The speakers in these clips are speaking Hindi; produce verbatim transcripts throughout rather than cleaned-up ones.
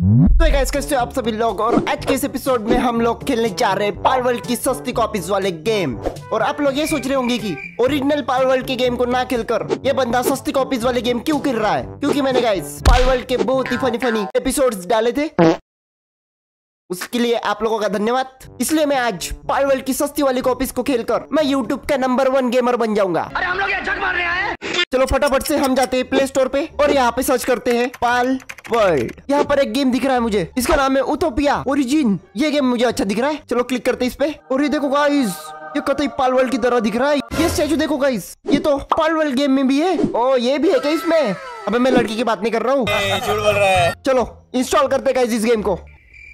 तो गाइस कैसे हो आप सभी लोग। और आज के इस एपिसोड में हम लोग खेलने जा रहे हैं पाल वर्ल्ड की सस्ती कॉपीज वाले गेम। और आप लोग ये सोच रहे होंगे कि ओरिजिनल पाल वर्ल्ड के गेम को ना खेलकर ये बंदा सस्ती कॉपीज वाले गेम क्यों खेल रहा है, क्योंकि मैंने गाइस पाल वर्ल्ड के बहुत ही फनी फनी एपिसोड्स डाले थे, उसके लिए आप लोगों का धन्यवाद। इसलिए मैं आज पाल वर्ल्ड की सस्ती वाली कॉपीज को खेलकर मैं यूट्यूब का नंबर वन गेमर बन जाऊंगा। अरे हम लोग ये जग मार रहे हैं। चलो फटाफट से हम जाते हैं प्ले स्टोर पे और यहाँ पे सर्च करते हैं पाल वर्ल्ड। यहाँ पर एक गेम दिख रहा है मुझे, इसका नाम है उतोपिया ओरिजिन। ये गेम मुझे अच्छा दिख रहा है, चलो क्लिक करते हैं इस पे। और ये देखो गाइस, ये कतई पाल वर्ल्ड की तरह दिख रहा है। ये स्टैचू देखो गाइस, ये तो पाल वर्ल्ड गेम में भी है। ओ ये भी है क्या इसमें? अबे मैं लड़की की बात नहीं कर रहा हूँ, झूठ बोल रहा है। चलो इंस्टॉल करते हैं गाइस इस गेम को।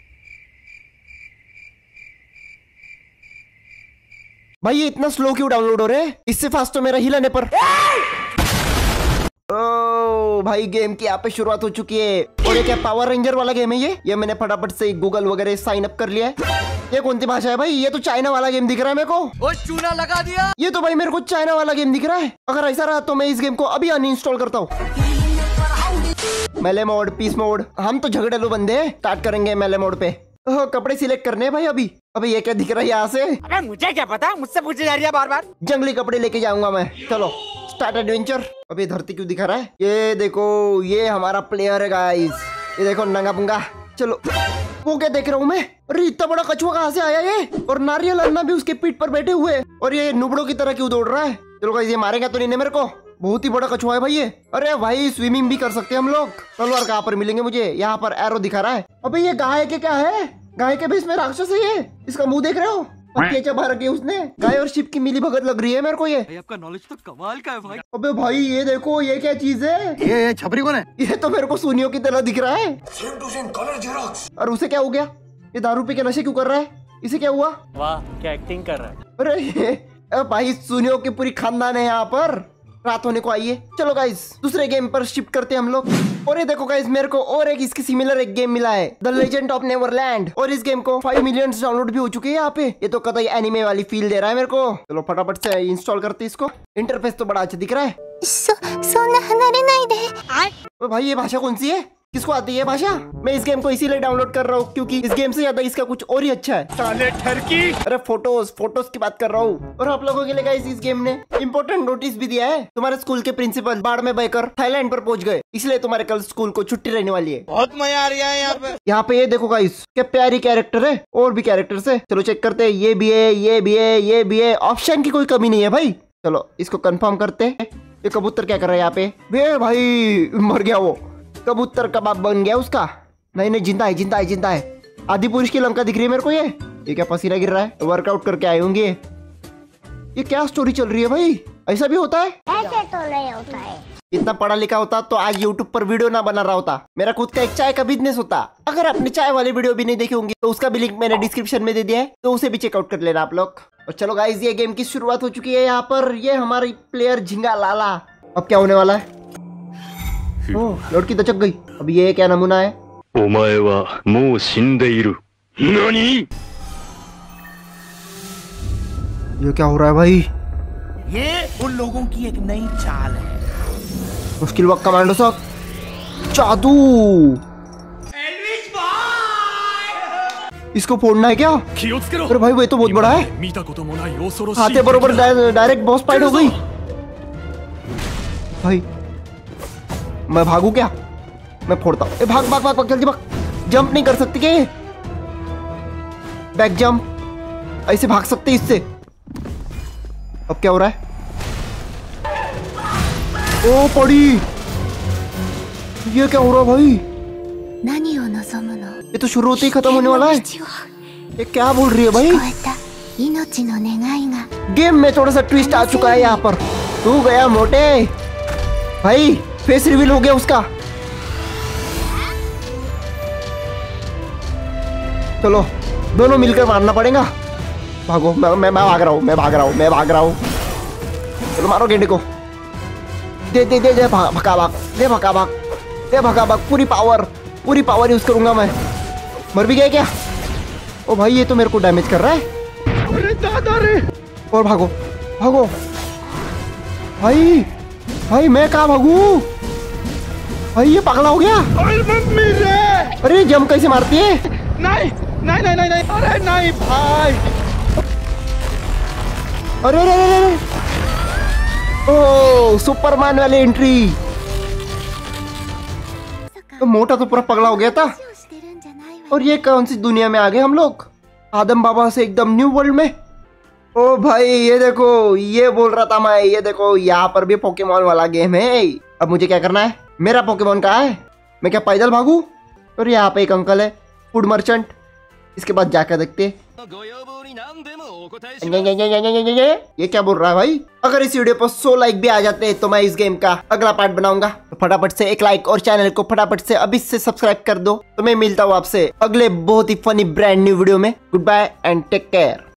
भाई ये इतना स्लो क्यों डाउनलोड हो रहा है? इससे फास्ट तो मेरा हिलाने पर। ओ भाई गेम की यहाँ पे शुरुआत हो चुकी है। और ये क्या पावर रेंजर वाला गेम है? ये ये मैंने फटाफट से गूगल वगैरह साइन अप कर लिया है। ये कौन सी भाषा है भाई? ये तो चाइना वाला गेम दिख रहा है मेरे को। वो चूना लगा दिया। ये तो भाई मेरे को चाइना वाला गेम दिख रहा है। अगर ऐसा रहा तो मैं इस गेम को अभी अनइंस्टॉल करता हूँ। मेले मोड, पीस मोड, हम तो झगड़ेलू बंदे हैं। स्टार्ट करेंगे मेले मोड पे। ओह कपड़े सिलेक्ट करने हैं भाई अभी। अबे ये क्या दिख रहा है यहाँ से? अबे मुझे क्या पता, मुझसे पूछे जा रही है बार बार। जंगली कपड़े लेके जाऊंगा मैं। चलो स्टार्ट एडवेंचर। अबे धरती क्यों दिखा रहा है? ये देखो ये हमारा प्लेयर है गाइस, ये देखो नंगा पुंगा। चलो वो क्या देख रहा हूँ मैं? अरे इतना बड़ा कछुआ कहाँ से आया ये? और नारियल अन्ना भी उसके पीठ पर बैठे हुए। और ये नुबड़ों की तरह क्यों दौड़ रहा है? चलो गाइस ये मारेगा तो नहीं मेरे को? बहुत ही बड़ा कछुआ है भाई ये। अरे भाई स्विमिंग भी कर सकते हैं हम लोग। तलवार कहाँ पर मिलेंगे मुझे? यहाँ पर एरो दिखा रहा है। अबे ये गाय के क्या है? गाय के भी इसमें राक्षस है ये। इसका मुंह देख रहे हो? पत्तियां चबा रखी है उसने। गाय और शिप की मिली भगत लग रही है मेरे को ये। भाई आपका नॉलेज तो कमाल का है भाई। अबे भाई ये देखो ये क्या चीज है? ये, ये छपरी कौन है? ये तो मेरे को सुनियों की तरह दिख रहा है। Same to same colour xerox. और उसे क्या हो गया? ये दारू पी के नशे क्यों कर रहा है? इसे क्या हुआ? वाह क्या एक्टिंग कर रहा है। अरे ये भाई सुनियों की पूरी खानदान है यहाँ पर। रात होने को आई है। चलो गाइस दूसरे गेम पर शिफ्ट करते हैं हम लोग। और ये देखो गाइस मेरे को और एक इसकी सिमिलर एक गेम मिला है, द लेजेंड ऑफ नेवरलैंड। और इस गेम को फाइव मिलियन डाउनलोड भी हो चुके हैं यहाँ पे। ये तो कतई एनिमे वाली फील दे रहा है मेरे को। चलो फटाफट से इंस्टॉल करते हैं इसको। इंटरफेस तो बड़ा अच्छा दिख रहा है। सो, सोना हनारे नहीं दे। तो भाई ये भाषा कौन सी है? किसको आती है भाषा? मैं इस गेम को इसीलिए डाउनलोड कर रहा हूँ क्योंकि इस गेम से ज्यादा इसका कुछ और ही अच्छा है। साले ठरकी। अरे फोटोज फोटोज की बात कर रहा हूँ। और आप लोगों के लिए गाइस इस गेम ने इम्पोर्टेंट नोटिस भी दिया है। तुम्हारे स्कूल के प्रिंसिपल बाढ़ में बहकर थाईलैंड पर पहुंच गए, इसलिए तुम्हारे कल स्कूल को छुट्टी रहने वाली है। बहुत मजा आ रहा है यहाँ पे। यहाँ पे ये देखो गाइस क्या प्यारी कैरेक्टर है। और भी कैरेक्टर्स है, चलो चेक करते हैं। ये भी है, ये भी है, ये भी है। ऑप्शन की कोई कमी नहीं है भाई। चलो इसको कंफर्म करते हैं। ये कबूतर क्या कर रहा है यहाँ पे? वे भाई मर गया वो। कबूतर कबाब बन गया उसका। नहीं नहीं जिंदा है, जिंदा है, जिंदा है। आदि पुरुष की लंका दिख रही है मेरे को। ये ये क्या पसीना गिर रहा है? वर्कआउट करके आए होंगे। ये क्या स्टोरी चल रही है भाई? ऐसा भी होता है? ऐसे तो नहीं होता है। इतना पढ़ा लिखा होता तो आज यूट्यूब पर वीडियो ना बना रहा होता। मेरा खुद का एक चाय का बिजनेस होता। अगर आपने चाय वाली वीडियो भी नहीं देखी होंगी तो उसका भी लिंक मैंने डिस्क्रिप्शन में दे दिया है, तो उसे भी चेकआउट कर लेना आप लोग। और चलो गाइस ये गेम की शुरुआत हो चुकी है यहाँ पर। ये हमारी प्लेयर झिंगा लाला। अब क्या होने वाला है? ओह लड़की तो चक गई। अब ये क्या नमूना है? ओमाए वा मो शिंदे इरु। नानी? ये क्या हो रहा है भाई? ये उन लोगों की एक नई चाल है। मुश्किल वक्त कमांडो सब जादू। इसको फोड़ना है क्या? अरे भाई वो तो बहुत बड़ा है। हाथे बरोबर डायरेक्ट बॉस फाइट हो गई। भाई मैं भागू क्या? मैं फोड़ता हूँ। भाग भाग भाग भाग जल्दी भाग। जंप नहीं कर सकती क्या? बैक जंप ऐसे भाग सकते इससे। अब क्या हो रहा है? ओ पड़ी। ये क्या हो रहा है भाई? ये तो शुरू होते ही खत्म होने वाला है। ये क्या बोल रही है भाई? गेम में थोड़ा सा ट्विस्ट आ चुका है यहाँ पर। तू गया मोटे भाई। फेस रिवील हो गया उसका। चलो दोनों मिलकर मारना पड़ेगा। भागो। मैं मैं, मैं भाग रहा हूँ, मैं भाग रहा हूँ, मैं भाग रहा हूँ। चलो मारो गेंडे को। दे दे दे दे भगा भाग, दे भगा भाग, दे भगा भाग। पूरी पावर पूरी पावर यूज करूंगा मैं। मर भी गया क्या? ओ भाई ये तो मेरे को डैमेज कर रहा है। अरे दादा रे। और भागो भागो भाई। भाई मैं कहाँ भागू? भाई ये पागला हो गया। मम्मी रे। अरे जंप कैसे मारती है? नहीं नहीं नहीं नहीं नहीं अरे नहीं भाई। अरे अरे अरे अरे ओ सुपरमैन वाली एंट्री। तो मोटा तो पूरा पगला हो गया था। और ये कौन सी दुनिया में आ गए हम लोग? आदम बाबा से एकदम न्यू वर्ल्ड में। ओ भाई ये देखो, ये बोल रहा था मैं, ये देखो यहाँ पर भी पोकेमॉन वाला गेम है। अब मुझे क्या करना है? मेरा पोकेमॉन कहाँ है? मैं क्या पैदल भागू? और यहाँ पे एक अंकल है, फूड मर्चेंट। इसके बाद जाकर देखते। ये क्या बोल रहा है भाई? अगर इस वीडियो पर सौ लाइक भी आ जाते हैं तो मैं इस गेम का अगला पार्ट बनाऊंगा। तो फटाफट से एक लाइक और चैनल को फटाफट से अभी से सब्सक्राइब कर दो। तो मैं मिलता हूँ आपसे अगले बहुत ही फनी ब्रांड न्यू वीडियो में। Good bye and take care.